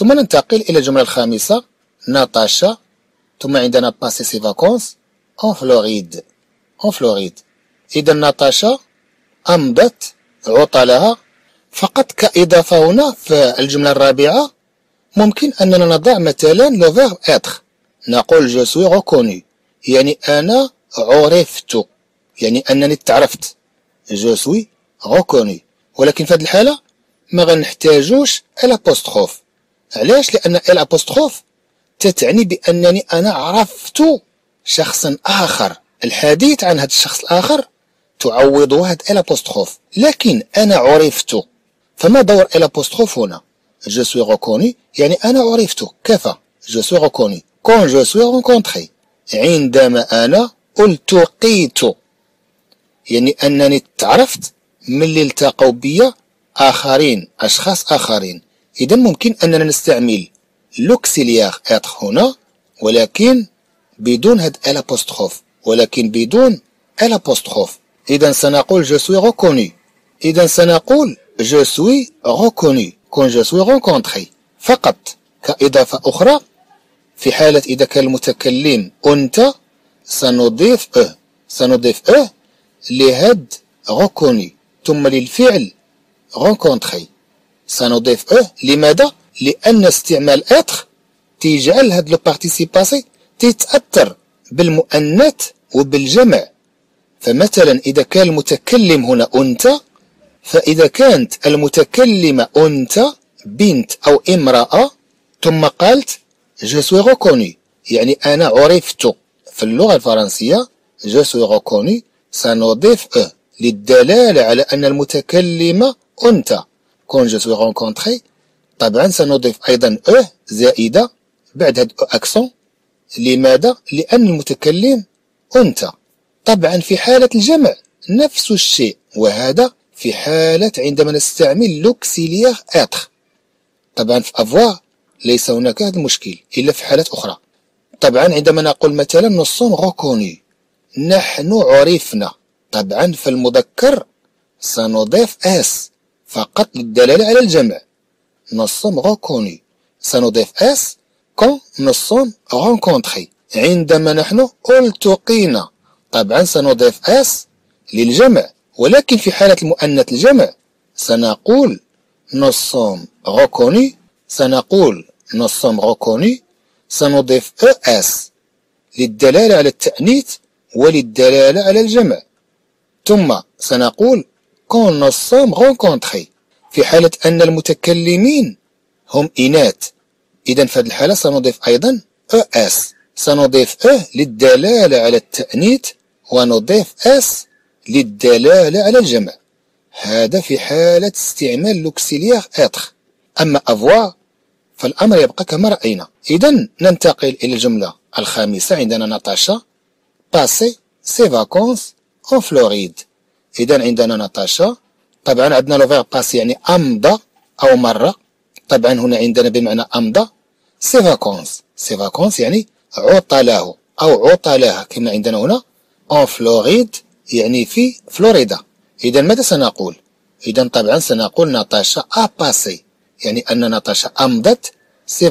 ثم ننتقل إلى الجملة الخامسة ناتاشا، ثم عندنا باسي سي فاكونس en فلوريد. إذا ناتاشا أمضت عطلها. فقط كإضافة هنا في الجملة الرابعة ممكن أننا نضع مثلا لو فيرب إتر، نقول جو سوي ريكوني، يعني أنا عرفت، يعني أنني تعرفت، جو سوي ريكوني. ولكن في هذه الحالة ما غنحتاجوش الأبوستروف. علاش؟ لأن الأبوستروف تتعني بأنني أنا عرفت شخصا آخر، الحديث عن هذا الشخص الآخر تعوضه هذا الأبوستروف. لكن أنا عرفت، فما دور الأبوستروف هنا؟ جو سوي ريكوني يعني أنا عرفت. كيف؟ جو سوي ريكوني كون جو سوي رونكونتري، عندما أنا التقيت، يعني أنني تعرفت ملي التقوا بي آخرين، أشخاص آخرين. إذا ممكن أننا نستعمل لوكسيليار إتر هنا ولكن بدون هاد الأبوستروف، إذا سنقول جو سوي ريكوني. إذا سنقول جو سوي ريكوني كون جو سوي رونكونتري فقط. كإضافة أخرى في حالة إذا كان المتكلم أنت سنضيف لهاد ريكوني ثم للفعل رونكونتري سنضيف لماذا؟ لأن استعمال إتر تيجعل هاد لو بارتيسيباسي تتأثر بالمؤنث وبالجمع. فمثلا إذا كان المتكلم هنا أنت، فإذا كانت المتكلمة أنت بنت أو امرأة ثم قالت جو سوي ريكوني يعني أنا عرفت، في اللغة الفرنسية جو سوي ريكوني سنضيف للدلالة على أن المتكلمة أنت. كون جو سوي رونكونتري طبعا سنضيف أيضا زائدة بعد هاد أكسون. لماذا؟ لأن المتكلم أنت. طبعا في حالة الجمع نفس الشيء، وهذا في حالة عندما نستعمل لوكسيليار إتر. طبعا في أفوار ليس هناك هذا المشكل إلا في حالات أخرى. طبعا عندما نقول مثلا نصون ريكوني نحن عرفنا، طبعا في المذكر سنضيف اس فقط للدلالة على الجمع. نصون ريكوني سنضيف اس كون نصون رونكونتري عندما نحن التقينا، طبعا سنضيف اس للجمع. ولكن في حالة المؤنث الجمع سنقول نصون ريكوني، سنضيف اس للدلالة على التأنيث وللدلالة على الجمع. ثم سنقول كون نصون رونكونتري في حالة أن المتكلمين هم إناث. إذا في هذه الحالة سنضيف أيضا اس، سنضيف للدلالة على التأنيث ونضيف اس للدلالة على الجمع. هذا في حالة استعمال لوكسيليار إتر. أما أفوار فالأمر يبقى كما رأينا. إذا ننتقل إلى الجملة الخامسة. عندنا ناتاشا باسي سي فاكونس en فلوريد. إذا عندنا ناتاشا، طبعا عندنا لو فيرب باسي يعني أمضى أو مر، طبعا هنا عندنا بمعنى أمضى. سي فاكونس يعني عطله أو عطلها كما عندنا هنا en فلوريد يعني في فلوريدا. إذا ماذا سنقول؟ إذا طبعا سنقول ناتاشا أ باسي يعني أن ناتاشا أمضت سي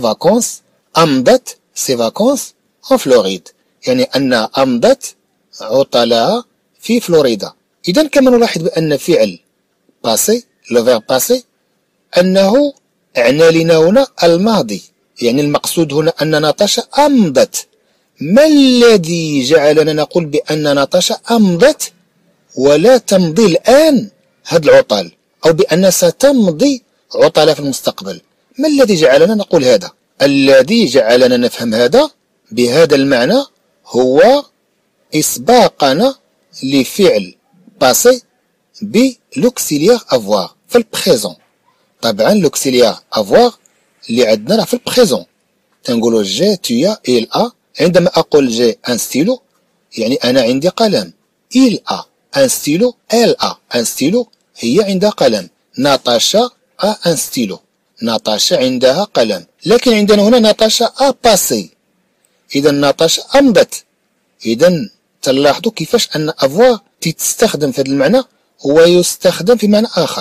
فاكونس en فلوريد، يعني أن أمضت عطلها في فلوريدا. إذا كما نلاحظ بأن فعل باسي لو فيرب باسي أنه أعنى لنا هنا الماضي، يعني المقصود هنا أن ناتاشا أمضت. ما الذي جعلنا نقول بأن ناتاشا أمضت ولا تمضي الآن هذا العطل، أو بأن ستمضي عطلة في المستقبل؟ ما الذي جعلنا نقول هذا؟ الذي جعلنا نفهم هذا بهذا المعنى هو إسباقنا لفعل باسي بلوكسيليار افوار في البريزون. طبعا لوكسيليار افوار اللي عندنا في البريزون تنقولوا جي تيا إل أ. عندما أقول جي ان ستيلو يعني أنا عندي قلم. إل أ ان ستيلو، إل أ ان ستيلو هي عندها قلم. ناتاشا أ ان ستيلو، ناتاشا عندها قلم. لكن عندنا هنا ناتاشا أ باسي، إذا ناتاشا أمضت. إذا تلاحظوا كيفاش أن أفوار تستخدم في هذا المعنى ويستخدم في معنى آخر.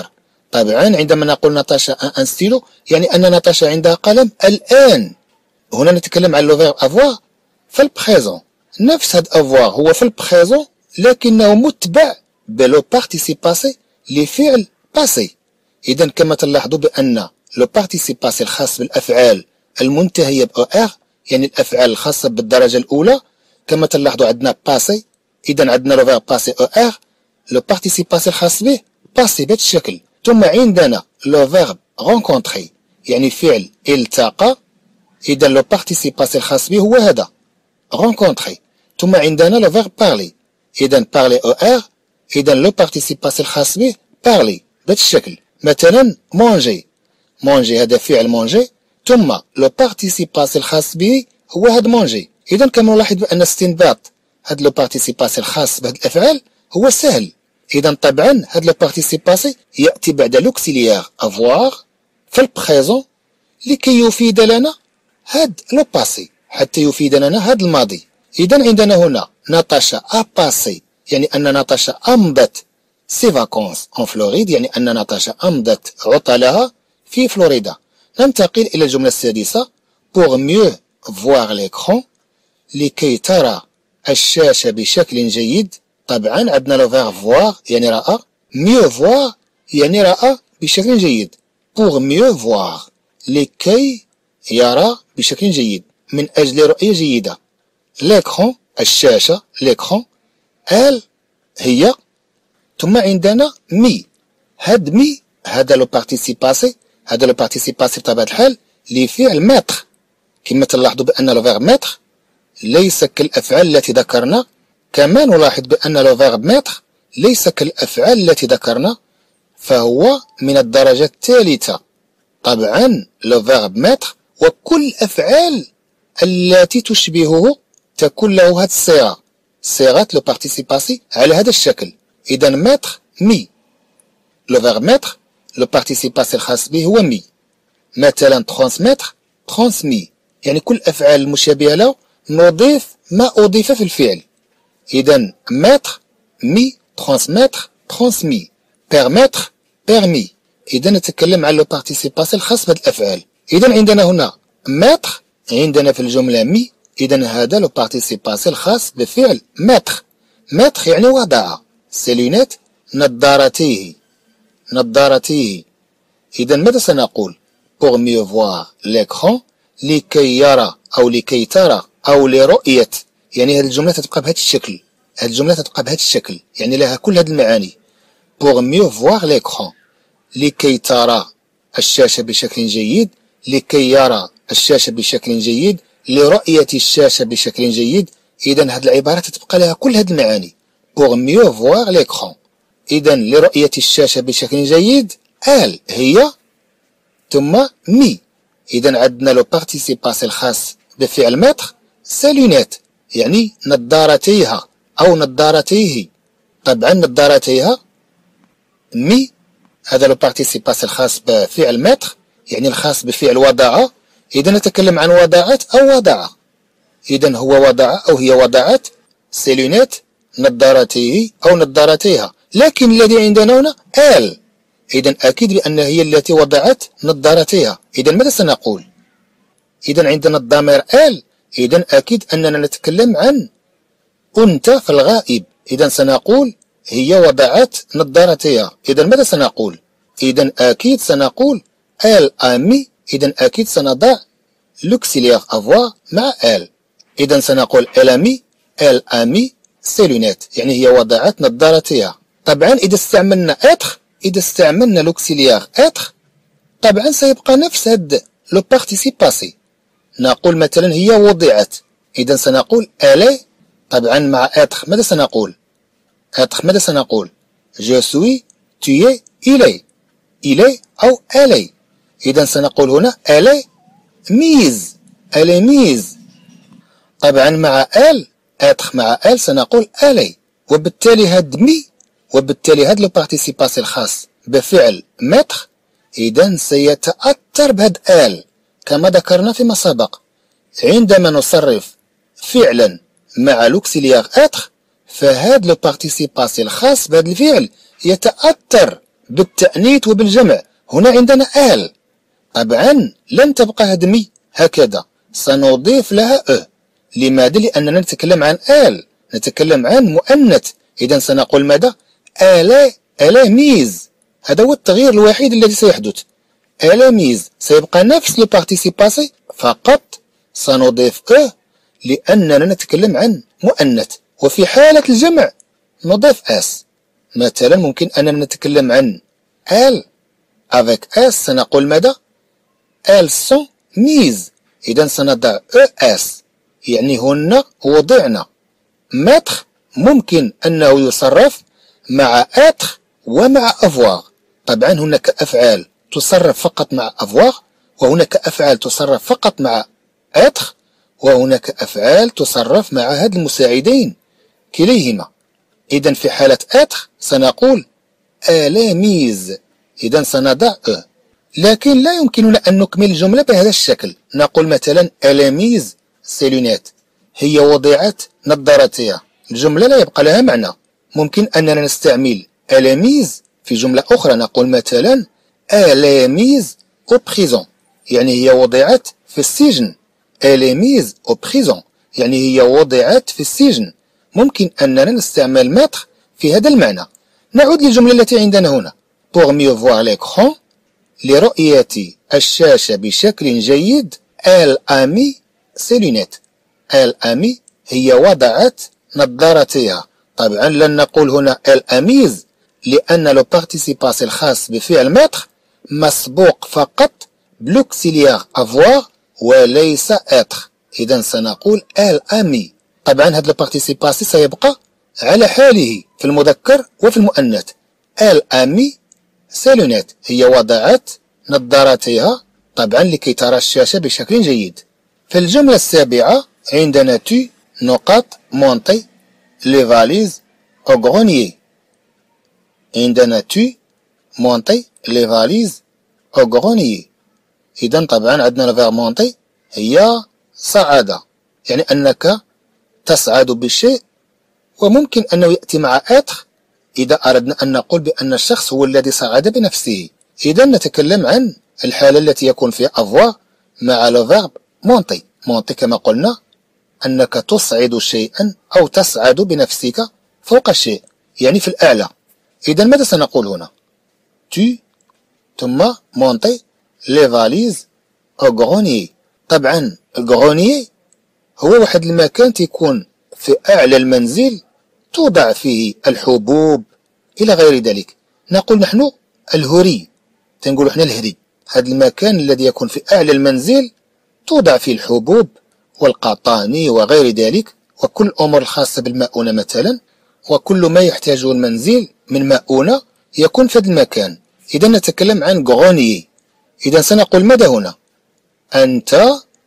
طبعا عندما نقول ناتاشا ان ستيلو يعني أن ناتاشا عندها قلم الآن. هنا نتكلم عن لو فيرب افوار في البريزون. نفس هاد افوار هو في البريزون لكنه متبع بلو بارتيسيباسي لفعل باسي. إذا كما تلاحظوا بأن لو بارتيسيباسي الخاص بالأفعال المنتهية ب ار يعني الأفعال الخاصة بالدرجة الأولى كما تلاحظوا عندنا باسي. إذا عندنا لو فيرب باسي ار لو بارتيسيباسي الخاص به باسي بهذا الشكل. ثم عندنا لو فيرب رونكونتري يعني فعل التقى. إذا لو بارتيسيباسي الخاص به هو هذا رونكونتري. ثم عندنا لو فيرب بارلي. إذا بارلي ار إذا لو بارتيسيباسي الخاص به بارلي بهذا الشكل. مثلا مونجي. مونجي هذا فعل مونجي ثم لو بارتيسيباسي الخاص به هو هذا مونجي. إذا كما نلاحظ بأن استنباط هذا لو بارتيسيباسي الخاص بهذه الأفعال هو سهل. إذا طبعا هذا لو بارتيسيباسي يأتي بعد لوكسيليير افوار في البريزون لكي يفيد لنا هذا لو باسي حتى يفيد لنا هذا الماضي. إذا عندنا هنا ناتاشا ا باسي يعني أن ناتاشا أمضت سي فاكونس en فلوريد يعني أن ناتاشا أمضت عطلها في فلوريدا. ننتقل إلى الجملة السادسة pour mieux voir l'écran لكي ترى الشاشة بشكل جيد. طبعا عندنا لو فيرب فوار يعني رأى mieux voir يعني رأى بشكل جيد. pour mieux voir لكي يرى بشكل جيد من أجل رؤية جيدة. l'écran الشاشة l'écran elle هي. ثم عندنا مي. هاد مي هذا لو بارتيسيباسي هذا لو بارتيسيباسي بطبيعة الحال لفعل ماتر. كما تلاحظوا بأن لو فيرب ماتر ليس كالأفعال التي ذكرنا. كما نلاحظ بأن لو فيرب ماتر ليس كالأفعال التي ذكرنا فهو من الدرجة الثالثة. طبعا لو فيرب ماتر وكل الأفعال التي تشبهه تكون له هذه الصيغة صيغة لو بارتيسيباسي على هذا الشكل. إذا ماتر مي. لو فيرب ماتر لو بارتيسيباسي الخاص به هو مي. مثلا ترانسميتر ترانسمي يعني كل الأفعال المشابهة له نضيف ما أضيف في الفعل. إذا ماتر مي ترانسميتر ترانسمي بيرميتر بيرمي. إذا نتكلم عن لو بارتيسيباسي الخاص بهذه الأفعال. إذا عندنا هنا ماتر عندنا في الجملة مي. إذا هذا لو بارتيسيباسي الخاص بفعل ماتر. ماتر يعني وضع سي لونيت نظارتيه نظارتيه. إذا ماذا سنقول pour mieux voir l'écran لكي يرى أو لكي ترى أو لرؤية. يعني هذه الجملة تتبقى بهذا الشكل. هذه الجملة تتبقى بهذا الشكل يعني لها كل هذه المعاني. pour mieux voir l'écran لكي ترى الشاشة بشكل جيد لكي يرى الشاشة بشكل جيد لرؤية الشاشة بشكل جيد. إذا هذه العبارة تتبقى لها كل هذه المعاني pour mieux voir l'écran. إذا لرؤية الشاشة بشكل جيد elle هي ثم مي. إذا عندنا لو بارتيسيباسي الخاص بفعل ماتر سي لونيت يعني نظارتيها أو نظارتيه. طبعا نظارتيها مي هذا لو بارتيسيباسي الخاص بفعل ماتر يعني الخاص بفعل وضع. إذا نتكلم عن وضعت أو وضع. إذا هو وضع أو هي وضعت سي لونيت نظارتيه أو نظارتيها. لكن الذي عندنا هنا elle. إذا أكيد بأن هي التي وضعت نظارتها. إذا ماذا سنقول؟ إذا عندنا الضمير elle. إذا أكيد أننا نتكلم عن أنت في الغائب. إذا سنقول هي وضعت نظارتها. إذا ماذا سنقول؟ إذا أكيد سنقول elle a mis. إذا أكيد سنضع l'auxiliaire avoir مع elle. إذا سنقول elle a mis ses lunettes يعني هي وضعت نظارتها. طبعا إذا استعملنا être إذا استعملنا لوكسيليار être طبعا سيبقى نفس هاد لو بارتيسيباسي. نقول مثلا هي وضعت. إذا سنقول elle. طبعا مع être ماذا سنقول؟ être ماذا سنقول؟ je suis tu es il est أو elle est. إذا سنقول هنا elle est mise. طبعا مع elle être مع elle سنقول elle est. وبالتالي هاد مي وبالتالي هاد لو بارتيسيباسي الخاص بفعل ماتر إذا سيتأثر بهاد آل كما ذكرنا فيما سبق. عندما نصرف فعلا مع لوكسيليار اتر فهاد لو بارتيسيباسي الخاص بهاد الفعل يتأثر بالتأنيث وبالجمع. هنا عندنا آل، طبعا لن تبقى هدمي هكذا، سنضيف لها لماذا؟ لأننا نتكلم عن آل، نتكلم عن مؤنث. إذا سنقول ماذا؟ آلاميز. هذا هو التغيير الوحيد الذي سيحدث. آلاميز سيبقى نفس لو بارتيسيب باسي، فقط سنضيف لأننا نتكلم عن مؤنث. وفي حالة الجمع نضيف اس. مثلا ممكن أننا نتكلم عن آل avec اس، سنقول ماذا؟ elles sont mises. إذا سنضع اس، يعني هن وضعنا. ماتر ممكن أنه يصرف مع اتر ومع افواغ. طبعا هناك أفعال تصرف فقط مع افواغ، وهناك أفعال تصرف فقط مع اتر، وهناك أفعال تصرف مع هاد المساعدين كليهما. إذا في حالة اتر سنقول آلاميز، إذا سنضع لكن لا يمكننا أن نكمل الجملة بهذا الشكل. نقول مثلا آلاميز سيلونات، هي وضعت نظارتها. الجملة لا يبقى لها معنى. ممكن أننا نستعمل آلاميز في جملة أخرى، نقول مثلا آلاميز أو بريزون، يعني هي وضعت في السجن. آلاميز أو بريزون يعني هي وضعت في السجن. ممكن أننا نستعمل ماتر في هذا المعنى. نعود للجملة التي عندنا هنا. pour mieux voir l'écran، لرؤية الشاشة بشكل جيد. elle a mis ses lunettes. elle a mis هي وضعت نظارتها. طبعا لن نقول هنا elle a mise، لأن لو بارتيسيباسي الخاص بفعل ماتر مسبوق فقط بلوكسيليار avoir وليس être. إذا سنقول elle a mis. طبعا هذا البارتيسيباسي سيبقى على حاله في المذكر وفي المؤنث. elle a mis ses lunettes، هي وضعت نظارتها طبعا لكي ترى الشاشة بشكل جيد. في الجملة السابعة عندنا tu نقاط monter les valises au grenier. عندنا tu monter les valises au grenier. إذا طبعا عندنا الفيرب monter هي صعد، يعني أنك تصعد بالشيء، وممكن أنه يأتي مع être إذا أردنا أن نقول بأن الشخص هو الذي صعد بنفسه. إذا نتكلم عن الحالة التي يكون فيها avoir مع الفيرب monter. monter كما قلنا أنك تصعد شيئا أو تصعد بنفسك فوق الشيء، يعني في الأعلى. إذا ماذا سنقول هنا؟ tu ثم monter les valises au grenier. طبعا الغرونيي هو واحد المكان تيكون في أعلى المنزل توضع فيه الحبوب إلى غير ذلك. نقول نحن الهري، تنقول حنا الهري. هذا المكان الذي يكون في أعلى المنزل توضع فيه الحبوب والقطاني وغير ذلك، وكل الأمور الخاصة بالمؤونة مثلا، وكل ما يحتاجه المنزل من مؤونة يكون في هذا المكان. إذا نتكلم عن غرونيي. إذا سنقول ماذا هنا؟ أنت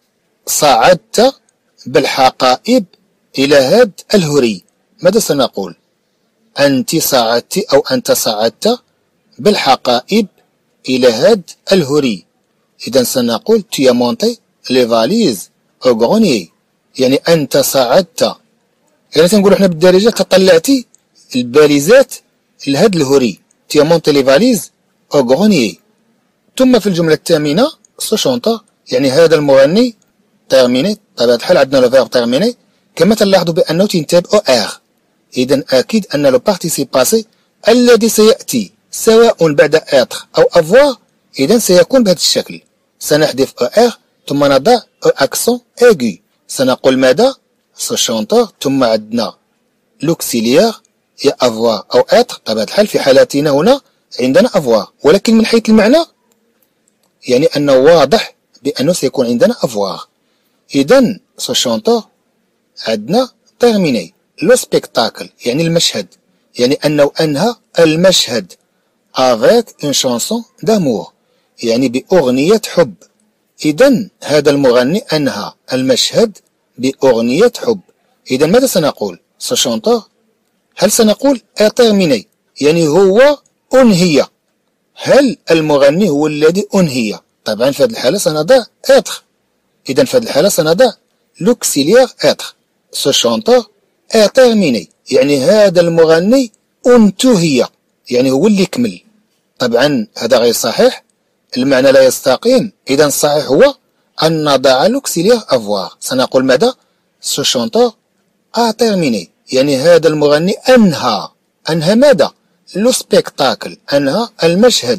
صعدت بالحقائب إلى هذا الهري. ماذا سنقول؟ أنت صعدت أو أنت صعدت بالحقائب إلى هذا الهري. إذا سنقول tu as monté les valises au grenier، يعني أنت صعدت، يعني تنقول احنا بالدارجة تطلعتي الباليزات لهذا الهري. tu as monté les valises au grenier. ثم في الجملة الثامنة ce chanteur، يعني هذا المغني terminé. طبعا الحال عندنا لو فيرب terminé، كما تلاحظوا بأنه تنتهي أو آر. إذا أكيد أن لو بارتيسيب باسي الذي سيأتي سواء بعد être أو avoir إذا سيكون بهذا الشكل. سنحذف أو آر ثم نضع أو أكسون aigu. سنقول ماذا؟ ce chanteur ثم عندنا l'auxiliaire يا avoir أو être. طبعا الحال في حالاتنا هنا عندنا avoir، ولكن من حيث المعنى يعني أنه واضح بأنه سيكون عندنا avoir. إذا ce chanteur عندنا terminé لو spectacle، يعني المشهد، يعني أنه أنهى المشهد avec une chanson d'amour، يعني بأغنية حب. إذا هذا المغني أنهى المشهد بأغنية حب. إذا ماذا سنقول؟ ce chanteur، هل سنقول a terminé يعني هو أنهي؟ هل المغني هو الذي أنهي؟ طبعا في هذه الحالة سنضع être. إذا في هذه الحالة سنضع l'auxiliaire être. ce chanteur a terminé يعني هذا المغني انتهي، يعني هو اللي كمل. طبعا هذا غير صحيح، المعنى لا يستقيم. إذا الصحيح هو أن نضع لوكسيليير افوار. سنقول ماذا؟ سو شونتور ا تيرميني، يعني هذا المغني أنهى ماذا؟ لو سبيكتاكل، أنهى المشهد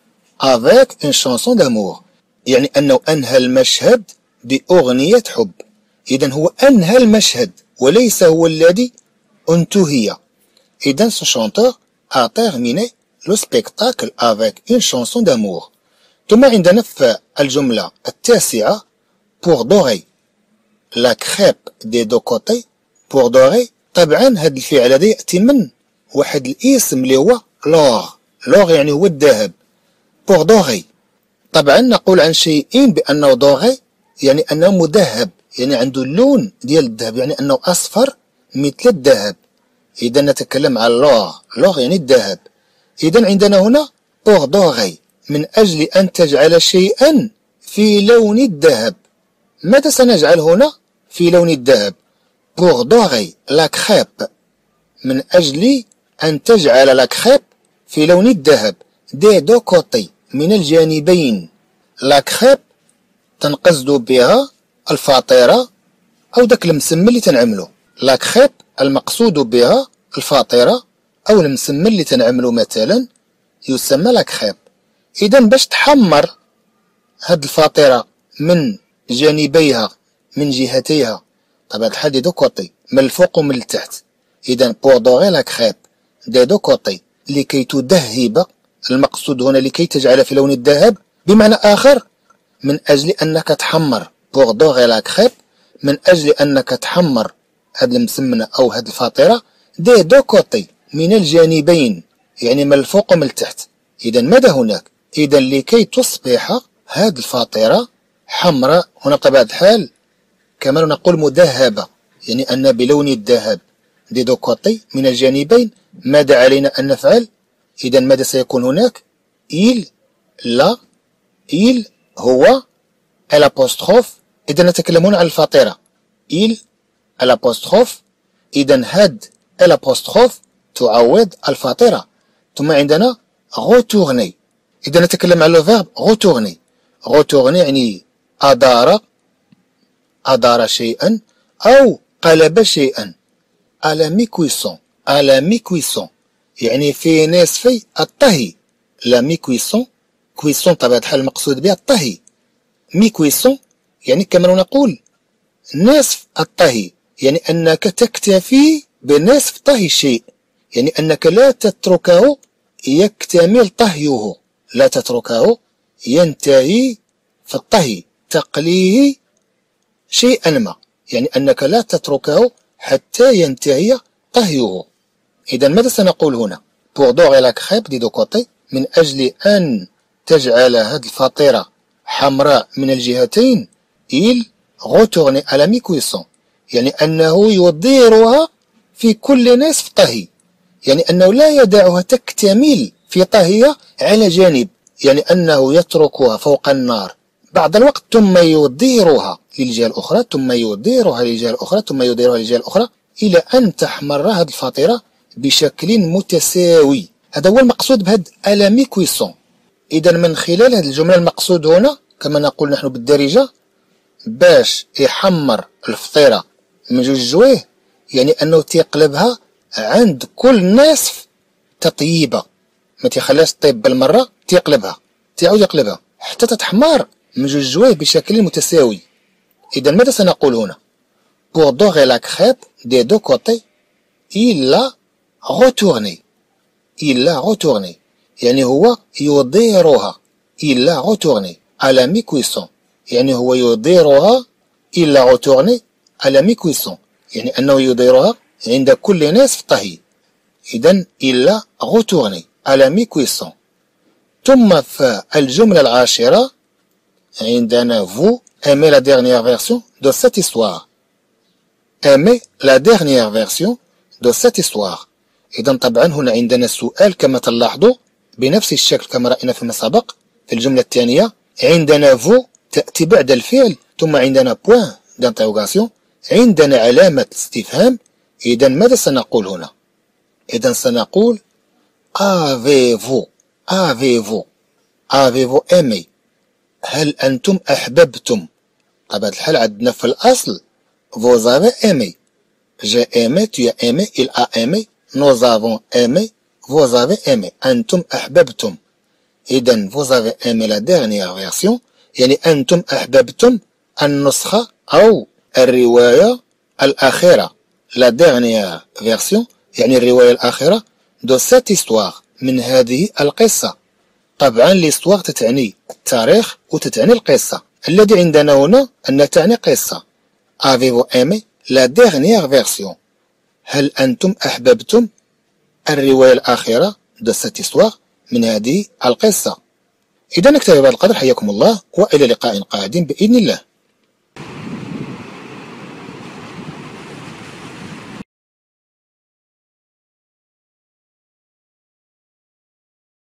افيك اون شانسون دامور، يعني أنه أنهى المشهد بأغنية حب. إذا هو أنهى المشهد وليس هو الذي انتهي. إذا ce chanteur a terminé le spectacle avec une chanson d'amour. ثم عندنا في الجملة التاسعة pour dorer la crêpe des deux côtés. pour dorer طبعا هذا الفعل هذا يأتي من واحد الاسم اللي هو لور يعني هو الذهب. pour dorer طبعا نقول عن شيء بأنه دوغي يعني أنه مذهب، يعني عنده اللون ديال الذهب، يعني أنه أصفر مثل الذهب. إذا نتكلم عن لور يعني الذهب. إذا عندنا هنا pour dorer من أجل أن تجعل شيئا في لون الذهب. ماذا سنجعل هنا في لون الذهب؟ pour dorer la crêpe من أجل أن تجعل la crêpe في لون الذهب des deux côtés من الجانبين. la crêpe تنقصد بها الفاطرة أو داك المسمى اللي تنعملو. la crêpe المقصود بها الفاطرة أو المسمى اللي تنعملو مثلا يسمى la crêpe. إذا باش تحمر هاد الفاطرة من جانبيها من جهتيها، طبعا الحال دي دو كوتي من الفوق ومن التحت. إذا pour dorer la crêpe des deux côtés لكي تذهب، المقصود هنا لكي تجعل في لون الذهب، بمعنى آخر من أجل أنك تحمر. pour dorer la crêpe من أجل أنك تحمر هاد المسمنة أو هاد الفاطرة des deux côtés من الجانبين، يعني من الفوق ومن التحت. إذا ماذا هناك؟ إذا لكي تصبح هاد الفاطرة حمراء، هنا بطبيعة الحال كما نقول مذهبة، يعني أن بلون الذهب دي دو كوتي من الجانبين. ماذا علينا أن نفعل؟ إذا ماذا سيكون هناك؟ إل هو الأبوستروف. إذا نتكلمون عن الفاطرة الأبوستروف. إذا هاد الأبوستروف تعوض الفاطرة. ثم عندنا غوتورني. إذا نتكلم عن لو فيرب غوتورني يعني أدار شيئا أو قلب شيئا. على ميكويسون يعني في نصف الطهي. لا ميكويسون كويسون طبيعة الحال المقصود بها الطهي. ميكويسون يعني كما نقول نصف الطهي، يعني أنك تكتفي بنصف طهي الشيء، يعني أنك لا تتركه يكتمل طهيه، لا تتركه ينتهي في الطهي، تقليه شيئا ما، يعني أنك لا تتركه حتى ينتهي طهيه. إذا ماذا سنقول هنا؟ pour dorer la crêpe des deux côtés من أجل أن تجعل هذه الفاطرة حمراء من الجهتين. il retourne à la mi-cuisson يعني أنه يضيرها في كل نصف طهي، يعني أنه لا يدعها تكتمل في طهيها على جانب، يعني أنه يتركها فوق النار بعض الوقت ثم يضيرها للجهة الأخرى، ثم يضيرها للجهة الأخرى، ثم يضيرها للجهة الأخرى إلى أن تحمر هذه الفاطرة بشكل متساوي. هذا هو المقصود بهذا ألا ميكويسون. إذا من خلال هذه الجملة المقصود هنا كما نقول نحن بالدارجة باش يحمر الفطيرة من جوج جويه، يعني أنه تيقلبها عند كل نصف تطييبة، ما تيخليهاش تطيب بالمرة، تيقلبها تعاود يقلبها حتى تتحمر من جوج جويه بشكل متساوي. إذا ماذا سنقول هنا؟ pour dorer la crêpe des deux côtés il l'a retourné يعني هو يضيرها il l'a retourné à la mi-cuisson يعني هو يضيرها il l'a retourné à la mi-cuisson يعني أنه يضيرها عند كل نصف طهي. إذا il l'a retourné à la mi-cuisson. ثم في الجملة العاشرة عندنا vous aimez la dernière version de cette histoire. aimez la dernière version de cette histoire. إذا طبعا هنا عندنا السؤال كما تلاحظوا بنفس الشكل كما رأينا فيما سبق. في الجملة الثانية عندنا vous تأتي بعد الفعل، ثم عندنا point d'interrogation، عندنا علامة استفهام. إذا ماذا سنقول هنا؟ إذا سنقول avez-vous aimé. هل أنتم أحببتم. طبعا الحال عندنا في الأصل vous avez aimé. J'ai aimé, tu as aimé, il a aimé, nous avons aimé, vous avez aimé. أنتم أحببتم. إذن vous avez aimé la dernière version. يعني أنتم أحببتم النسخة أو الرواية الأخيرة. La dernière version يعني الرواية الأخيرة de cette histoire من هذه القصة. طبعا l'histoire تتعني التاريخ وتتعني القصة. الذي عندنا هنا أن تعني قصة. Avez-vous aimé la dernière version. هل أنتم أحببتم الرواية الأخيرة de cette histoire من هذه القصة. إذا نكتفي بهذا القدر. حياكم الله وإلى لقاء قادم بإذن الله.